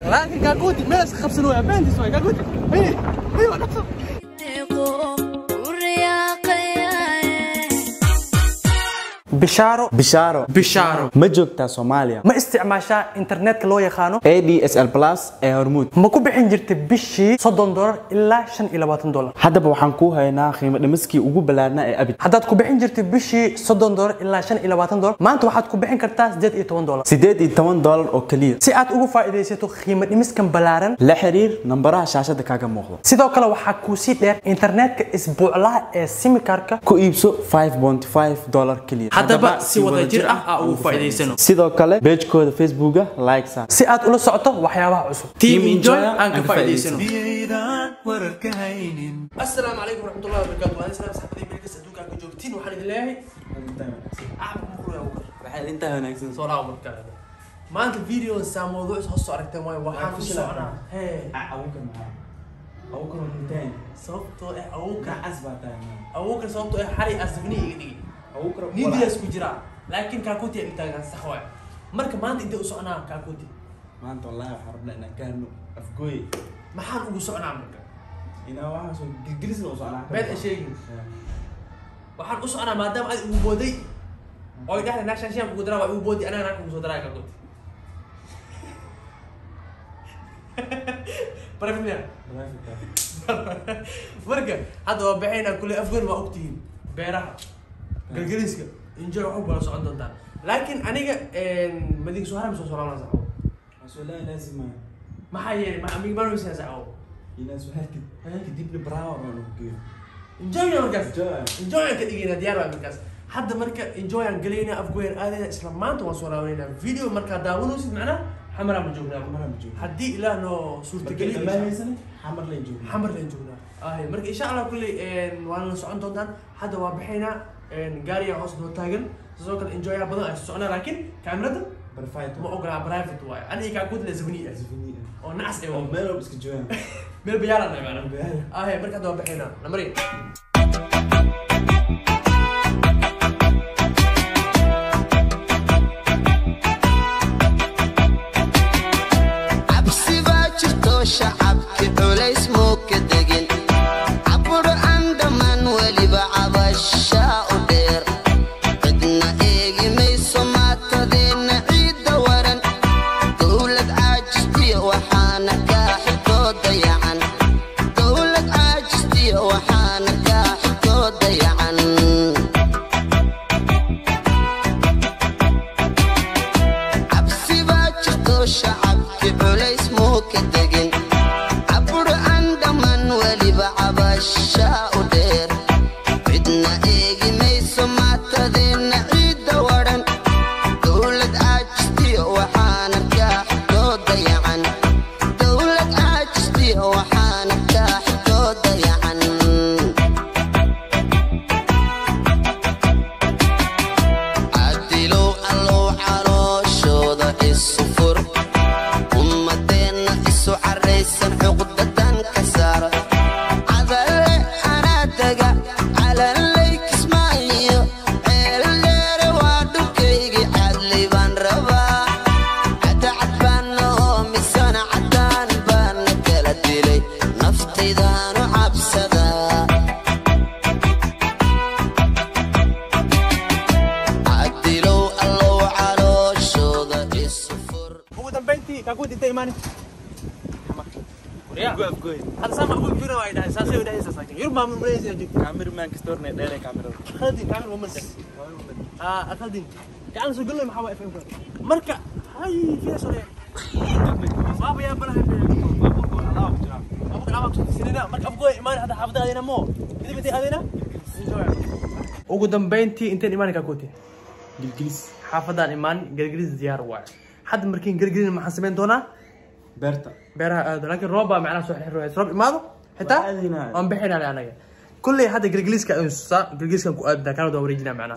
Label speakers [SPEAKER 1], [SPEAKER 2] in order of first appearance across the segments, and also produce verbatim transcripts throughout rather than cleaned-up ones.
[SPEAKER 1] لكن كاكوتي ماس خمسة وأربعين تسوي كاكوتي ايه ايوه نفسه بشارو
[SPEAKER 2] بشارو
[SPEAKER 1] بشارو
[SPEAKER 2] ما joogtaa Soomaaliya
[SPEAKER 1] ما استعماشا إنترنت لو يخانو
[SPEAKER 2] A D S L Plus ee Hormuud
[SPEAKER 1] ما ku bixin jirtay bishii soddon dollar ilaa shan iyo labaatan dollar
[SPEAKER 2] haddaba waxaan ku haynaa qiimo dhimiskii ugu balaarnaa ee abid
[SPEAKER 1] haddaad ku bixin jirtay bishii soddon dollar ilaa shan iyo labaatan dollar maanta waxaad ku bixin kartaa siddeed iyo toban dollar
[SPEAKER 2] siddeed iyo toban dollar oo kaliya
[SPEAKER 1] si aad ugu faa'iidaysato qiimo dhimiskan balaaran
[SPEAKER 2] la xiriir nambaraha shaashada kaaga muuqda
[SPEAKER 1] sidoo kale waxaa ku sii dheer internetka isbuuclaha ee simikarka
[SPEAKER 2] ku iibso five point five dollar kaliya
[SPEAKER 1] haddaba si wada jir ah aa ugu faa'iidaysano
[SPEAKER 2] sidoo kale page-kooda Facebook-ga like sa
[SPEAKER 1] si aad ula socoto waxyaabaha cusub
[SPEAKER 2] Team Enjoy
[SPEAKER 1] aan ka faa'iidaysano
[SPEAKER 3] السلام عليكم ورحمة الله وبركاته. أنا سلام صاحبي ملك صدوق عن جوجتين وحنا بالله. أعرف مقول يا أبو
[SPEAKER 2] waxay inta wanaagsan
[SPEAKER 3] صورة أبو كذا. ما أنت فيديو سام موضوع هالصور أكتر ما يوحنا في الصورة. هي.
[SPEAKER 2] أوك معاه أوك رمتين
[SPEAKER 3] صوته إيه أوك.
[SPEAKER 2] عزبتان
[SPEAKER 3] أوك صوته إيه حري أسبني يجي.
[SPEAKER 2] أوك رب.
[SPEAKER 3] نيدي أسكجرا. لكن كاكوتي اللي تاجر سخوي. مرك ما أنت إنت أسوأنا كاكوتي.
[SPEAKER 2] ما أنت والله حربنا إن كانوا أفقوي.
[SPEAKER 3] ما حد أسوأنا مرك.
[SPEAKER 2] إنا واحد سو جلس لو صار
[SPEAKER 3] بيت شيء waxaan u soconaa maadaama ay ugu booday oo dhaxda naashan shan ugu daraa ugu boodi anana ku soo daraa ka gud barafina marka hadda waa baxayna kulli afgoon waa ogtiin beeraha galgaliska injoo wax baa socon doontaa laakiin aniga een madig soo haram soo soconaa saxo
[SPEAKER 2] mas'uuliyad laazim
[SPEAKER 3] ma hayeen ma amiga ma noo saxo
[SPEAKER 2] ina su'aalki kadib braawo oo geeyo
[SPEAKER 3] enjoy markaas enjoy ka dhigina diyaar waa markaas hadda marka enjoy aan galayna afgoyn aadayna isla maanta waan soo raawnayna video marka daawanaysid macna xamara ma joognaa xamara ma joogna hadii ilaah noo suurta galiyo ma haysan xamar la joogna xamar la joogna ah marka insha Allah kulli een waan la socon doontaan hadda waa bixayna een gaariga hoos doo taagan sidoo kale enjoy badan ay soconaa laakiin kaamirada private ma ogola private waay aniga ka gud la zabniya zabniya oo naas ay oo meel iska joogan meel biyaalan ay macna ah marka doo bixayna namari
[SPEAKER 4] شعبك عليس موك دقن عبر عند من ولي بعبشاء ودير قدنا ايجي ميسو ما تدين عيد ورن دولة عاجزتي وحانا كاحكو ضيعن دولة عاجزتي وحانا كاحكو ضيعن عبسي باجرتو شعبك عليس موك دقن الشاء ودير عدنا ايجي ميسو ما تدين عيد ورن دولة عاجزتي وحانا كاحكو ضيعن دولة عاجزتي وحانا كاحكو ضيعن عدلو اللو عروشو ذا الصفر أمتنا إسو عريسا عقدة كسارة
[SPEAKER 3] كاكوتي انت ايماني هذا سامع اقول فينا وايد اساسي ودا اساسي يربا من بريز يجي
[SPEAKER 2] كاميرا مان كستورنا دايره كاميرا
[SPEAKER 3] خدي كاميرا ومن اه اخذين كان سو قول لي محاوي اف ام مركا هاي فيها سوري بابا يا بلا بابا عم تسنينا مركا ابغى ايمان هذا حافظ هذينا مو كذا بتي هذينا ugu dambeyntii inta iimaan kaakooti
[SPEAKER 2] gilgilis
[SPEAKER 3] xaafadaan iimaan gilgilis diyaar waa حد مركين قرقرين ما حسبين دونا
[SPEAKER 2] بيرتا
[SPEAKER 3] بيرها هذا لكن روبا معنا سوح الروح روب ماذا حتى ام بحين على انا كل هذا قرقليس كا قرقليس كان كؤاد كانوا دوريجنا معنا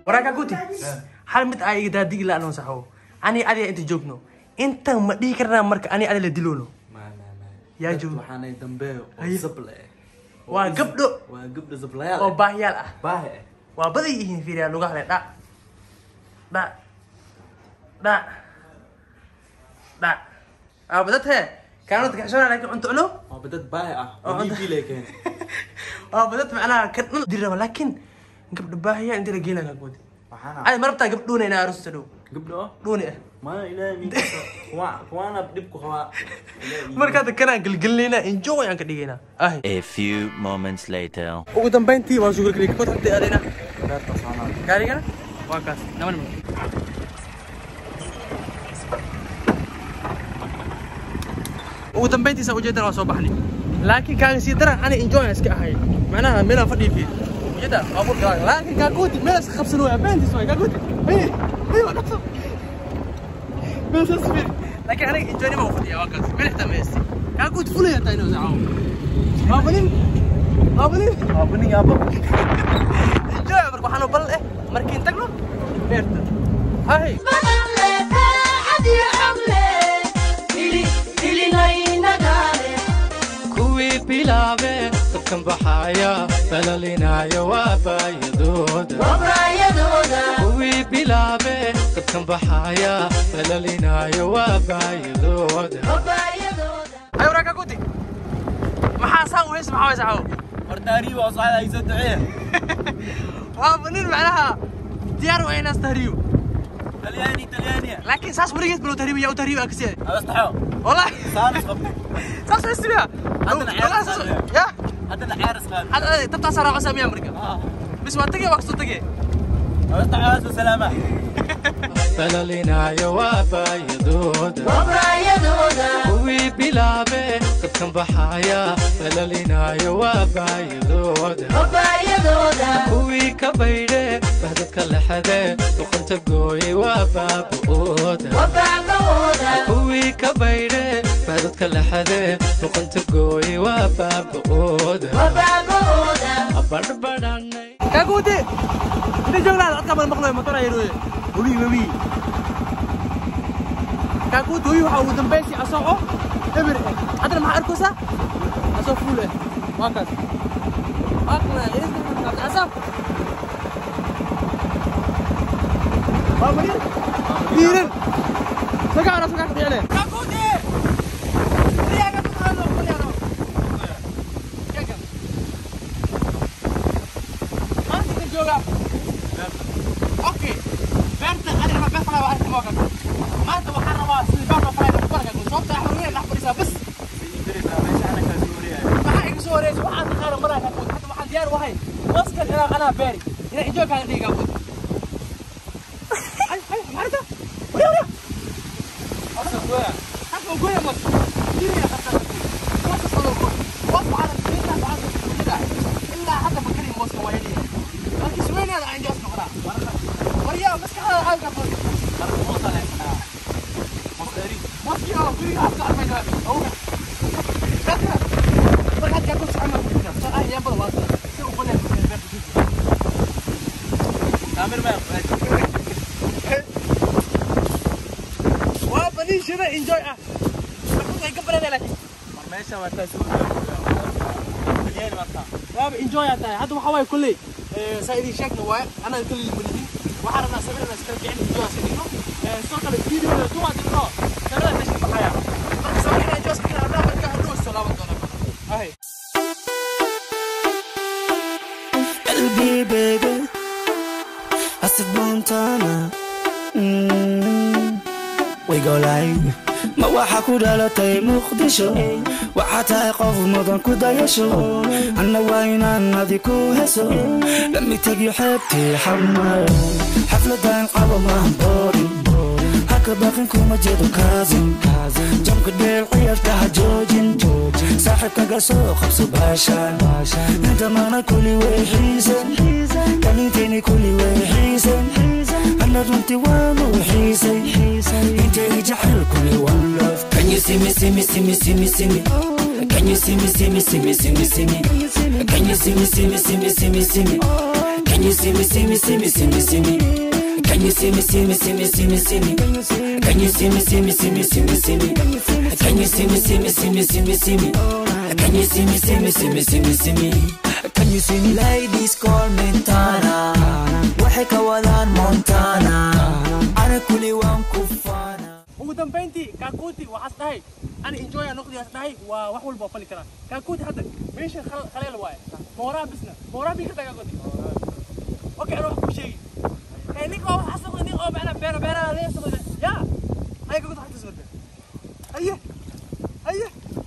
[SPEAKER 3] waraaka guti hal mid ay daadigi la anoo saxo ani adiga inta joogno inta ma dhigi karnaa marka ani adiga la diloono
[SPEAKER 2] ما ما ما
[SPEAKER 3] yaa joog
[SPEAKER 2] waxaan ay dambe oo
[SPEAKER 3] Haye.
[SPEAKER 2] zable
[SPEAKER 3] waa gabdho
[SPEAKER 2] waa gabdho zablayaal
[SPEAKER 3] oo baahiyaal ah
[SPEAKER 2] baahe
[SPEAKER 3] waa baday yihiin fiiriya lugaha leh dhac dhac dhac dhac aa badad hee kaanad kaxshoona laakiin cunto cuno
[SPEAKER 2] waa badad baahe ah
[SPEAKER 3] Oo
[SPEAKER 2] oo
[SPEAKER 3] cunto-
[SPEAKER 2] diilay keen
[SPEAKER 3] waa badad macnaha ka dhan diraba laakiin gabdho baahiyaa inta la geela ka goodi
[SPEAKER 2] waxaana
[SPEAKER 3] ay marabtaa gabdhoona inaa arusta dhow
[SPEAKER 2] gabdho
[SPEAKER 3] dhuuni ah
[SPEAKER 2] ma ilaahay min kuwa kuwana dib ku qaba
[SPEAKER 3] markaad kanaan gelgelinayna enjoy aan ka dhigaynaa ah
[SPEAKER 5] A few moments later.
[SPEAKER 3] ugu dambeyntii waa sugar creek kod hadii aadayna
[SPEAKER 2] beerta saanaa
[SPEAKER 3] gaarigana waa kaas naman ma ugu dambeyntiisa ujeedana waa soo baxnay laakiin kaaga sii daran ani enjoy aan iska ahay macnaha meelaan fadhiyo fiir ujeeda waa bur galaa laakiin kaa guudi meel iska qabsan waa beentis waa kaa guudi hey hey waa qabsan meel saas fiir laakiin aniga enjoy nima u fadhiya waa kaas meel xitaa meesti kaa guudi fulaya taa inuu saaco waa banin waa banin
[SPEAKER 2] waa bani yaabo
[SPEAKER 3] enjoy marka waxaan u bal eh markiin tagno beerta hay
[SPEAKER 6] kuwii bilaabe dadkan baxaya falalinaayo waa baayadooda kuwii bilaabe dadkan baxaya falalinaayo waa baayadooda
[SPEAKER 3] ay waraaka guudi maxaa saan u heys maxaa way saxo
[SPEAKER 2] hortaari waa soo ay soo ducee
[SPEAKER 3] waa banin macnaha diyaar waa inaas tahriyo
[SPEAKER 2] talyaani talyaani
[SPEAKER 3] laakiin saas warigeed balo tahriyo yaa u tahriyo aksiyay
[SPEAKER 2] abastaxo
[SPEAKER 3] wallahi
[SPEAKER 2] saan isqabtay
[SPEAKER 3] saas way istibiya
[SPEAKER 2] Haddana ciyaar
[SPEAKER 3] ya
[SPEAKER 2] hadda ciyaar isqaan
[SPEAKER 3] hada tabtaa sara cusam yaa marka bis waa tagay waa soo tagay
[SPEAKER 2] abastaxo salaama
[SPEAKER 6] falalinaayo waa baayadooda kuwii bilaabe dadkan baxaya falalinaayo waa baayadooda kuwii ka baydhe bahdadka lexade duqanta gooye waa baaba'ooda kuwii ka baydhe bahdadka lexade duqanta gooye waa baaba'ooda abadhbadhanay
[SPEAKER 3] kaa guudi inta joognaad adka bal maqlayo motor ayroye webi webi kaa guudi webi waxaa ugu dambaysi asoo eber eh haddana maxaa arkaysaa asoo fuul eh waa kaas waa asaf waa marir diiran sagaara sagaa ka dhicine kaa guudi riyaaga tukaano kuliano yaga maanta ka jooga اوكي بنت انا ما بفهم اعرف موقعك ما انت وحنا ما في باب فايل فرقك صوت حريه نحبر بس ما حق سوري واحد خير مره كنت حتى واحد ديار وهي مسكن انا انا باري اذا اجوك على دقيقه ابو اي اي مرته ويا ويا اصلا ويا حق ويا مس ديري يا خطر وصل صدقوا وصل على البيت بعد كده الا حتى فكرني موسى ويلي لكن سوينا هذا عندي اصلا وريا بس كده حاجه فوق وصل انا مصدري مصدري اه في اصلا ما ده هو كده فقط كده كنت عامل كده صار ايام بلا واسطه شو قلنا
[SPEAKER 2] تامر ما
[SPEAKER 3] وابني شنو انجوي اه كنت قبل هذا لكن
[SPEAKER 2] meesha waa taas talyaani marta
[SPEAKER 3] واب انجوي هذا هذا وحواي كله سايدي شكله واي انا كل اللي بني وحرنا سبعنا استرجعنا انجوي سنينو سوق الفيديو تو ما تقرا ترى ليش بحياه سوينا انجوي كده انا بدي ادوس سلام عليكم هاي
[SPEAKER 7] قلبي بيبي حسيت بونتانا we go live ما waxa ku dhalatay muqdisho waxa tahay qof mudan ku dayasho anna waa inaan adi ku heso lama tagi xabti xamar xafladan qabo ma borin haka baqin kuma jeedo kaazin jamka dheer ciyaarta ha joojin saaxiibkaga soo qabso baashaan inta maana kuli way xiisan kalintayni kuli way xiisan أنا رنتي وانا وحيسي انت جحل كل one love Can you see me see me see me see me see me Can you see me see me see me see me see me Can you see me see me see me see me see me Can Can you see me, see me, see me, see me, see me? Can you see me, see me, see me, see me, see me? Can you see me, see me, see me, see me, see me? Can you see me, see me, see me, see me, see me? Can you see me, see me, see me, see me, see me? Can you see me? Ladies call me Tana, waxay ka wadaan Montana, ana kulli waan ku faana.
[SPEAKER 3] ugu dambeyntii kaakuuti waxaas dhahay ana enjoy aan noqdiyaas dhahay waa wax walba fali kara kaakuuti hadda meesha khaleel waaye mooraa bisna mooraa bi ka tagaa godi okay ana wax ku sheegi ee ninka wax asoo nin oo bana beera beera leeso ya ay ka gudi xataa soo aye aye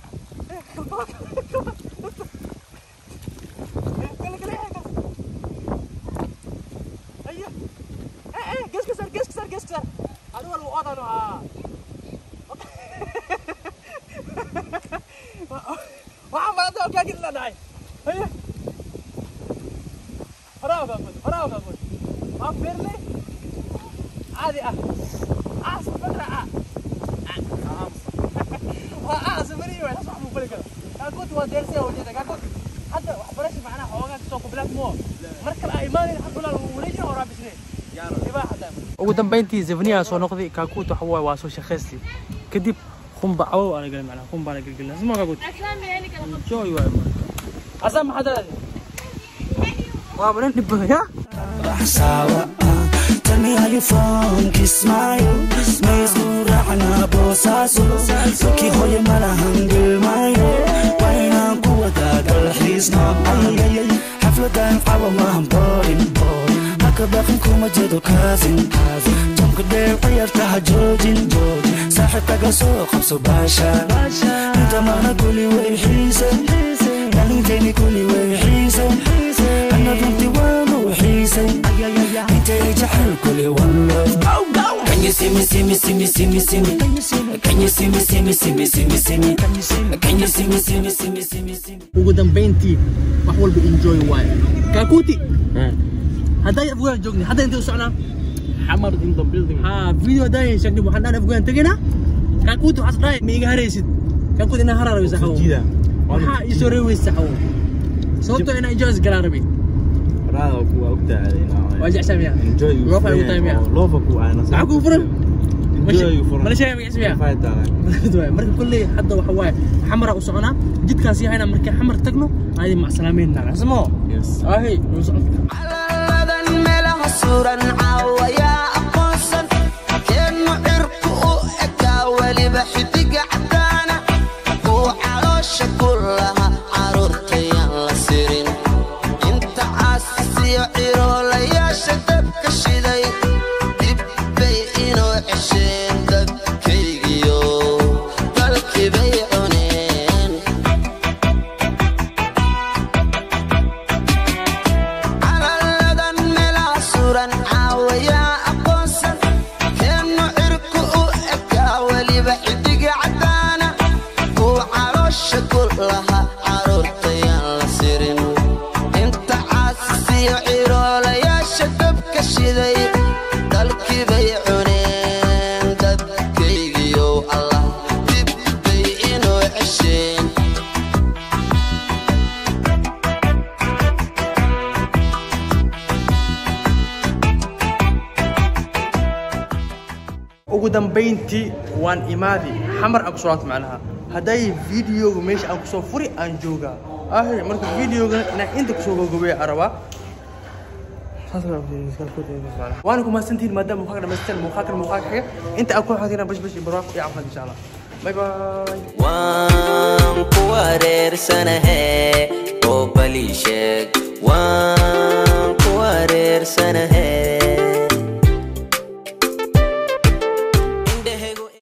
[SPEAKER 3] عادي اه عاصم فترة اه عاصم مني ولا صح مو بلكر كنت ودرسي وجدت كنت حتى وحبرش معنا حوجات سوق بلاك مو مركل ايماني الحمد لله ولينا ورا بسنين يا رب يبقى حدا ugu dambeyntii zevnia soo noqday kaakuut waxa way waa soo shaqeystay kadib khumba aw ana galay macna khumba ana galay isma kaakuut aslaan yani kala joy way asam hada waa baran dibba ya
[SPEAKER 7] Sawa, tell me how you from, kiss my Smays gurahana bosaso Suki hoye mala hangil mayo Waina kuwada dalhisna Ay ay ay, hafladan qawa maham borin Haka bakin kuma jedo kazin Jamka der qiyartaha jojin Saaxibkaga soo qabso baasha Inta maana kuli way xiisan Dhalintayni kuli way xiisan Ana runti waanu xiisan Inta jahal kuli one love Can you see me, see me, see me, see me, see me? Can you see me, see me, see me, see me, see me? Can you see me, see me, see me, see me, see me?
[SPEAKER 3] ugu dambeyntii wax walba enjoy waaye kaakuuti haday afgaan joogni haday inta u socnaa xamar in the building ha video day shaqni waxaan aan afgaan tagana kaakuuti waxaas dhahay ma iga haraysid kaakuuti ina hararayo saxawo waxa i soo reeway saxawo sababto ina enjoy garaarabi
[SPEAKER 2] raado ku ogtaadina
[SPEAKER 3] واجع سامي
[SPEAKER 2] enjoy
[SPEAKER 3] لوفا يوتايم يا
[SPEAKER 2] لوفا ku ana
[SPEAKER 3] معكو فرن
[SPEAKER 2] enjoy فرن
[SPEAKER 3] ما شيء ما اسمع
[SPEAKER 2] فايت على
[SPEAKER 3] marka kulli hadda waxa waay xamara u socona jidkaas yahay marka xamar tagno ay ma salaameena asmo
[SPEAKER 2] yes
[SPEAKER 3] ahi
[SPEAKER 4] aladan meelaha suran caawaya aqoonsan keenu cirku u ekaa waliba xidiga cadaana uu caloosha kullaha caruurtayaan la sirin inta caasiyo ciroolayaasha dabka shiday dib bay inoo cesheen dadkaygiyo dalkii bay cuneen aladan meelaha suran caawaya aqoonsan keenu cirku u ekaa waliba xidiga cadaana uu caloosha kullaha caruurtayaan la sirin inta caasiyo ciroolayaasha dabka shiday dalkii bay cuneen dadkaygiyo allah dib bay inoo cesheen
[SPEAKER 3] ugu dambeyntii waan imaadi xamar aan ku soo laabtay macnaha haday videoga meesha aan ku soo furi aan jooga ahi marka videoga ina inta ku soo gogobay araba وانا كما سنتين مادام مخاكنا مستن مخاكنا مخاكنا انت اكو حاجه بش بش براق يا عفوا ان شاء الله باي باي
[SPEAKER 4] waan ku wareersanahe oo bali sheeg waan ku wareersanahe